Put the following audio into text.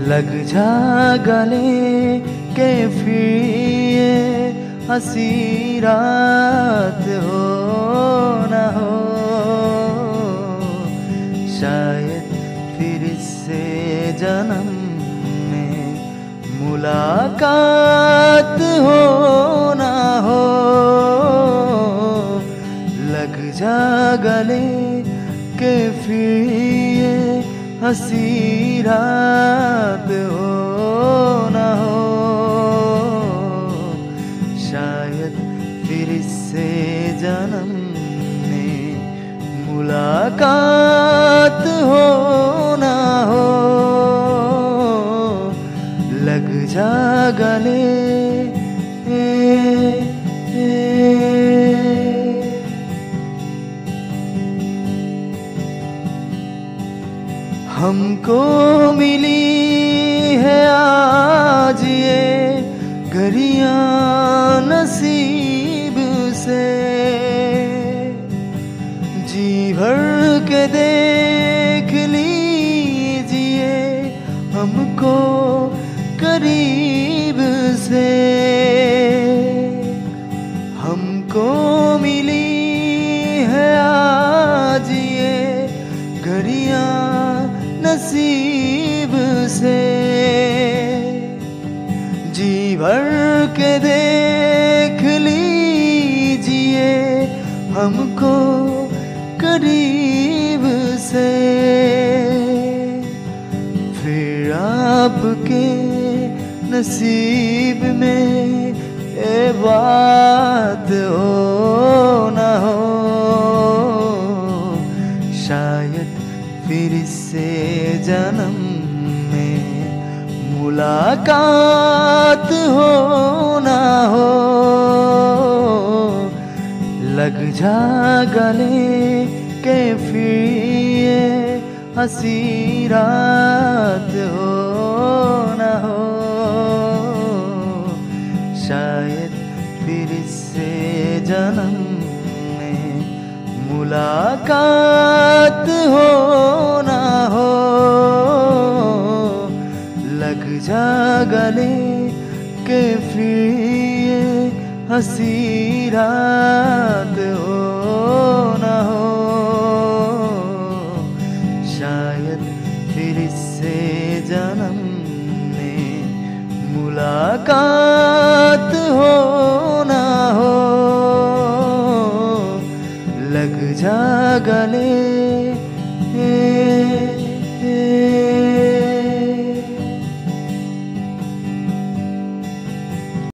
लग जा गले के फिर ये हंसी रात हो न हो। शायद फिर इससे जन्म में मुलाकात हो न हो। लग जा गले के फिर ये हंसी रात हो न हो। शायद फिर इससे जन्म में मुलाकात हो न हो। लग जा गले हमको मिली है आज ये घड़ियां नसीब से। जी भर के देख लीजिए हमको करीब से। हमको मिली है आज ये घड़ियां नसीब से। जी भर के देख लीजिए हमको करीब से। फिर आपके नसीब में ये बात हो न हो। शायद फिर इससे जन्म में मुलाकात हो न हो। लग जा गले के फिर ये हंसी रात हो न हो। शायद फिर इससे जन्म में मुलाकात हो न हो। लग जा गले के फिर ये हंसी रात हो न हो। शायद फिर इससे जन्म में मुलाकात हो न हो। लग जा गले